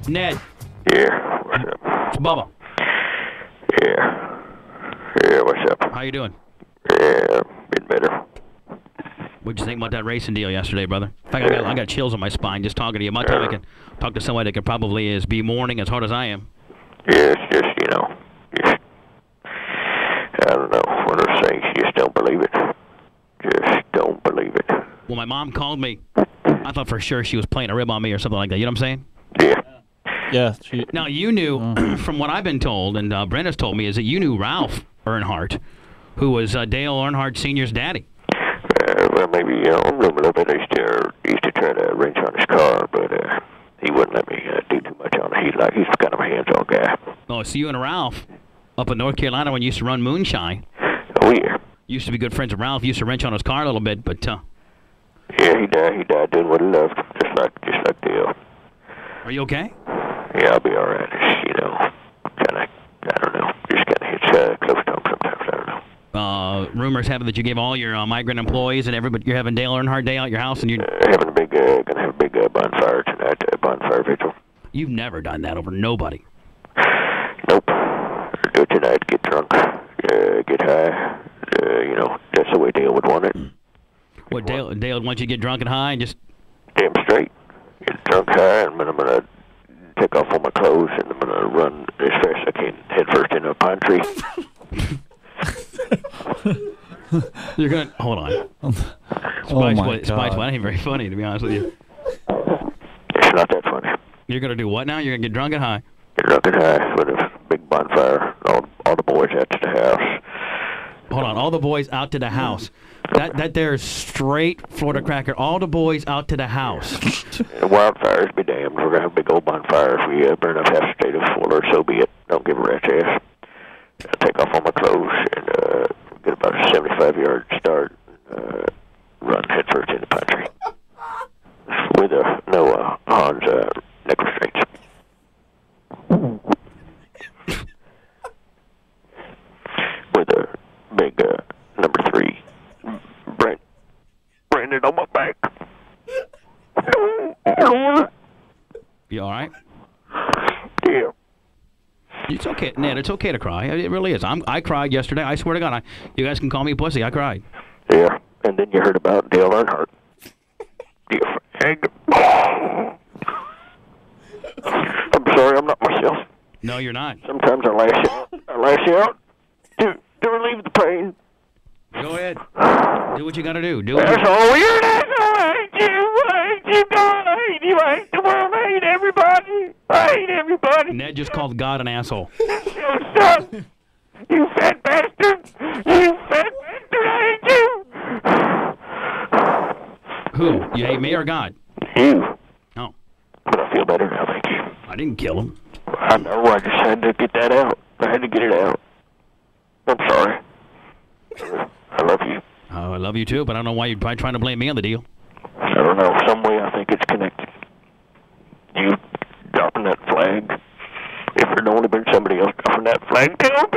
Ned. Yeah, what's up? It's Bubba. Yeah. Yeah, what's up? How you doing? Yeah, been better. What'd you think about that racing deal yesterday, brother? In fact, I got chills on my spine just talking to you. My time I can talk to somebody that can probably be mourning as hard as I am. Yeah, it's just, I don't know, one of those things, you just don't believe it. Just don't believe it. Well, my mom called me. I thought for sure she was playing a rib on me or something like that. You know what I'm saying? Yeah. Yeah. Now, you knew, from what I've been told, and Brenda's told me, is that you knew Ralph Earnhardt, who was Dale Earnhardt Sr.'s daddy. Well, maybe, I knew him a little bit. I used to try to wrench on his car, but he wouldn't let me do too much on it. He's kind of a hands-on guy. Oh, so you and Ralph, up in North Carolina when you used to run Moonshine. Oh, yeah. Used to be good friends with Ralph. Used to wrench on his car a little bit, but... Yeah, he died doing what he loved, just like Dale. Are you okay? Yeah, I'll be all right. It's, kind of, I don't know, just kind of hits close to home sometimes. I don't know. Rumors have it that you gave all your migrant employees and everybody, you're having Dale Earnhardt Day out at your house, and you gonna have a big bonfire tonight, bonfire vigil. You've never done that over nobody. Nope. Do it tonight. Get drunk, get high. That's the way Dale would want it. What Dale would want you to get drunk and high and just damn straight. Get drunk, high, and then I'm gonna take off all my clothes and I'm gonna run as fast as I can, head first into a pine tree. You're going to... Hold on. Spice, that ain't very funny, to be honest with you. It's not that funny. You're going to do what now? You're going to get drunk and high? Get drunk and high with a big bonfire. All the boys out to the house. Hold on. All the boys out to the house. That there's straight Florida cracker. All the boys out to the house. Wildfires be damned. We're going to have a big old bonfire. If we burn up half the state of Florida, so be it. Don't give a rat's ass. I'll take off all my clothes and get about a 75-yard start, run headfirst in the country with no Hans neck restraints. With a big number 3 branded on my back. You all right? Yeah. It's okay, Ned. It's okay to cry. It really is. I cried yesterday. I swear to God. You guys can call me a pussy. I cried. Yeah, and then you heard about Dale Earnhardt. I'm sorry, I'm not myself. No, you're not. Sometimes I lash out. To relieve the pain. Go ahead. Do what you got to do. That's all. You're an asshole. I hate you, God. I hate you. I hate the world. I hate everybody. I hate everybody. Ned just called God an asshole. You son. You fat bastard. You fat bastard. I hate you. Who? You hate me or God? You. Oh. But I feel better now, thank you. I didn't kill him. I know. I just had to get that out. I had to get it out. I'm sorry. I love you. Oh, I love you too, but I don't know why you're probably trying to blame me on the deal. I don't know. Some way I think it's connected. You dropping that flag. If there'd only been somebody else dropping that flag, too.